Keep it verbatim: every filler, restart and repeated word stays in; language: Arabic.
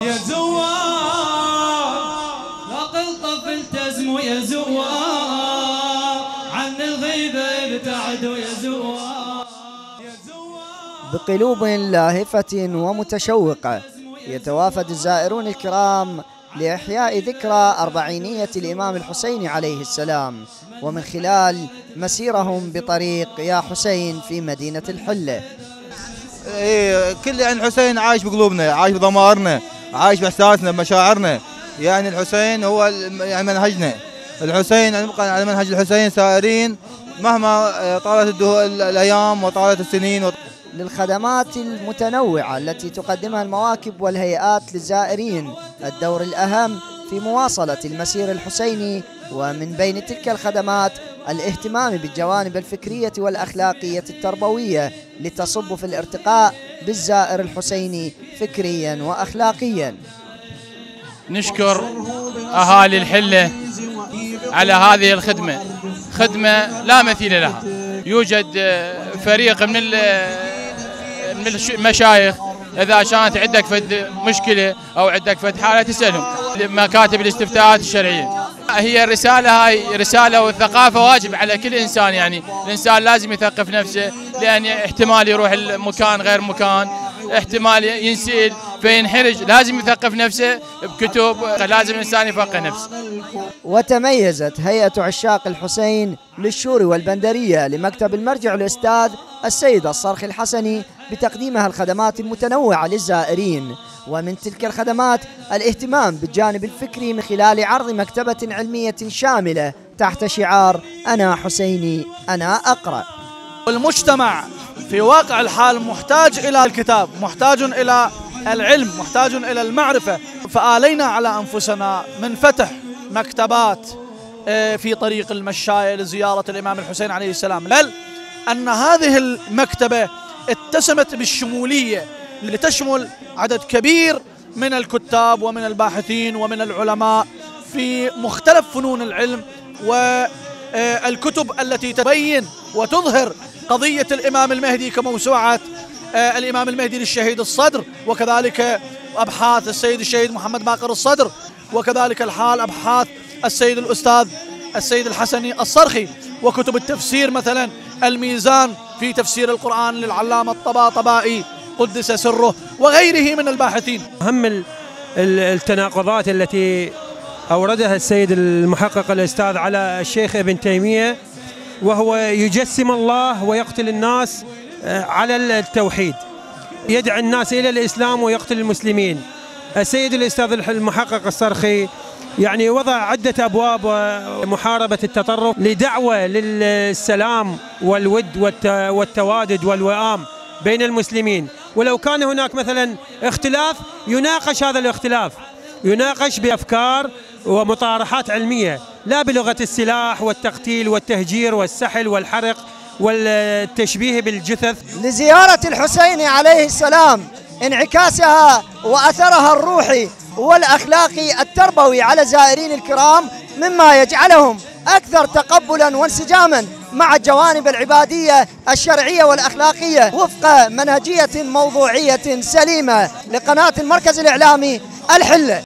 يا زوار لا قلطف التزموا يا زوار عن الغيبة ابتعدوا يا زوار. بقلوب لاهفة ومتشوقة يتوافد الزائرون الكرام لإحياء ذكرى أربعينية الإمام الحسين عليه السلام، ومن خلال مسيرهم بطريق يا حسين في مدينة الحلة. إيه كل يعني الحسين عايش بقلوبنا، عايش بضمائرنا، عايش بإحساسنا بمشاعرنا. يعني الحسين هو يعني منهجنا، الحسين نبقى على منهج الحسين سائرين مهما طالت الأيام وطالت السنين. للخدمات المتنوعة التي تقدمها المواكب والهيئات للزائرين الدور الأهم في مواصلة المسير الحسيني، ومن بين تلك الخدمات الاهتمام بالجوانب الفكرية والأخلاقية التربوية لتصب في الارتقاء بالزائر الحسيني فكريا وأخلاقيا. نشكر أهالي الحلة على هذه الخدمة، خدمة لا مثيل لها. يوجد فريق من من المشايخ إذا كانت عندك فد مشكلة أو عندك فد حالة تسألهم، مكاتب الاستفتاءات الشرعية. هي الرسالة هاي رسالة، والثقافة واجب على كل إنسان. يعني الإنسان لازم يثقف نفسه، لأن احتمال يروح المكان غير مكان، احتمال ينسئل فينحرج، لازم يثقف نفسه بكتب، لازم الإنسان يفقه نفسه. وتميزت هيئة عشاق الحسين للشور والبندرية لمكتب المرجع الأستاذ السيد الصرخي الحسني بتقديمها الخدمات المتنوعة للزائرين، ومن تلك الخدمات الاهتمام بالجانب الفكري من خلال عرض مكتبة علمية شاملة تحت شعار أنا حسيني أنا أقرأ. المجتمع في واقع الحال محتاج إلى الكتاب، محتاج إلى العلم، محتاج إلى المعرفة، فآلينا على أنفسنا من فتح مكتبات في طريق المشاية لزيارة الإمام الحسين عليه السلام، بل أن هذه المكتبة اتسمت بالشمولية لتشمل عدد كبير من الكتاب ومن الباحثين ومن العلماء في مختلف فنون العلم والكتب التي تبين وتظهر قضية الإمام المهدي كموسوعة الإمام المهدي للشهيد الصدر، وكذلك أبحاث السيد الشهيد محمد باقر الصدر، وكذلك الحال أبحاث السيد الأستاذ السيد الحسني الصرخي، وكتب التفسير مثلا الميزان في تفسير القرآن للعلامة الطباطبائي قدس سره وغيره من الباحثين. أهم التناقضات التي أوردها السيد المحقق الأستاذ على الشيخ ابن تيمية، وهو يجسم الله ويقتل الناس على التوحيد، يدعي الناس إلى الإسلام ويقتل المسلمين. السيد الأستاذ المحقق الصرخي يعني وضع عدة أبواب محاربة التطرف لدعوة للسلام والود والتوادد والوئام بين المسلمين، ولو كان هناك مثلا اختلاف يناقش هذا الاختلاف، يناقش بأفكار ومطارحات علمية، لا بلغة السلاح والتقتيل والتهجير والسحل والحرق والتشبيه بالجثث. لزيارة الحسين عليه السلام انعكاسها وأثرها الروحي والأخلاقي التربوي على الزائرين الكرام مما يجعلهم أكثر تقبلا وانسجاما مع الجوانب العبادية الشرعية والأخلاقية وفق منهجية موضوعية سليمة. لقناة المركز الإعلامي الحلة.